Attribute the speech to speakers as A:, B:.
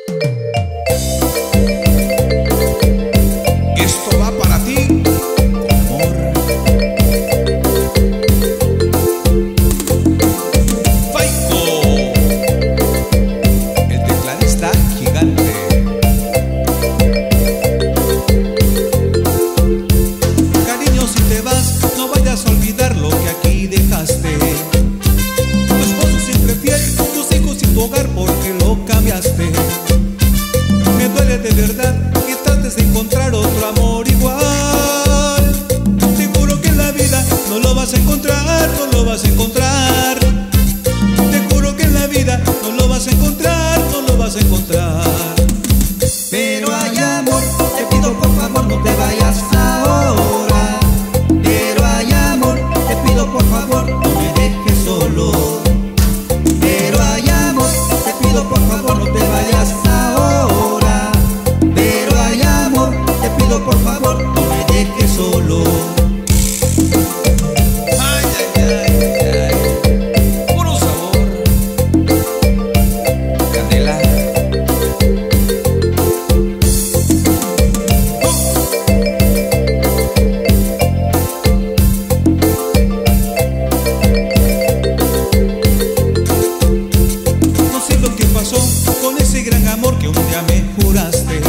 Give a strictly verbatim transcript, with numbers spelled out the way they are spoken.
A: Esto va para ti, con amor. Faico, el tecladista gigante. Cariño, si te vas, no vayas a olvidar lo que aquí dejaste. Tu esposo siempre fiel, tus hijos y tu hogar, porque lo cambiaste. Me duele de verdad que trates de encontrar otro amor igual. Te juro que en la vida no lo vas a encontrar, no lo vas a encontrar. Te juro que en la vida no lo vas a encontrar, no lo vas a encontrar.
B: Pero hay amor, te pido por favor no te vayas ahora. Pero hay amor, te pido por favor no me dejes solo. Pero hay amor, te pido por favor no te vayas ahora. Pero hay amor, te pido por favor no me dejes solo.
A: Ay, ay, ay, ay, puro sabor. Candela. No sé lo que pasó con ese gran amor que un día me juraste.